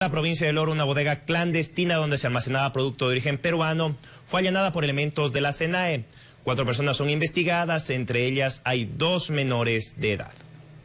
La provincia del Oro, una bodega clandestina donde se almacenaba producto de origen peruano, fue allanada por elementos de la SENAE. 4 personas son investigadas, entre ellas hay 2 menores de edad.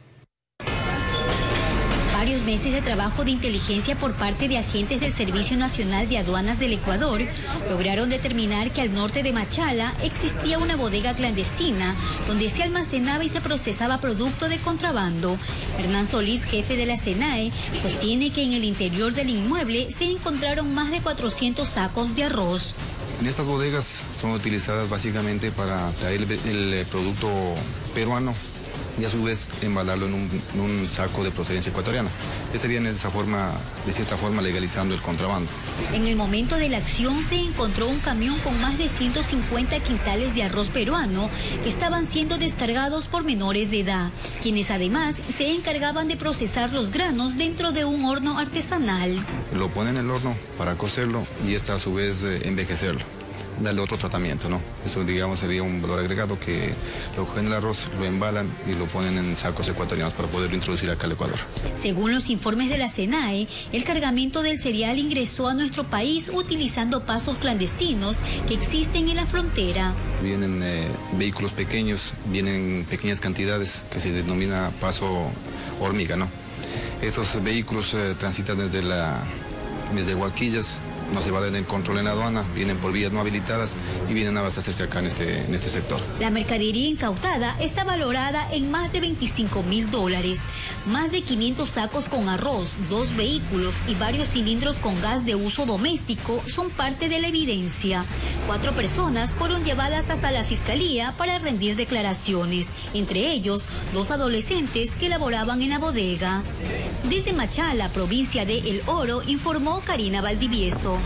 Varios meses de trabajo de inteligencia por parte de agentes del Servicio Nacional de Aduanas del Ecuador lograron determinar que al norte de Machala existía una bodega clandestina donde se almacenaba y se procesaba producto de contrabando. Hernán Solís, jefe de la SENAE, sostiene que en el interior del inmueble se encontraron más de 400 sacos de arroz. En estas bodegas son utilizadas básicamente para traer el producto peruano y a su vez embalarlo en un saco de procedencia ecuatoriana. Este viene de cierta forma legalizando el contrabando. En el momento de la acción se encontró un camión con más de 150 quintales de arroz peruano que estaban siendo descargados por menores de edad, quienes además se encargaban de procesar los granos dentro de un horno artesanal. Lo ponen en el horno para cocerlo y a su vez envejecerlo, darle otro tratamiento, ¿no? Eso, digamos, sería un valor agregado que lo cogen el arroz, lo embalan y lo ponen en sacos ecuatorianos para poderlo introducir acá al Ecuador. Según los informes de la SENAE, el cargamento del cereal ingresó a nuestro país utilizando pasos clandestinos que existen en la frontera. Vienen vehículos pequeños, vienen pequeñas cantidades que se denomina paso hormiga, ¿no? Esos vehículos transitan desde Huaquillas, no se va en el control en la aduana, vienen por vías no habilitadas y vienen a abastecerse acá en este sector. La mercadería incautada está valorada en más de $25.000. Más de 500 sacos con arroz, 2 vehículos y varios cilindros con gas de uso doméstico son parte de la evidencia. 4 personas fueron llevadas hasta la fiscalía para rendir declaraciones, entre ellos 2 adolescentes que laboraban en la bodega. Desde Machala, provincia de El Oro, informó Karina Valdivieso.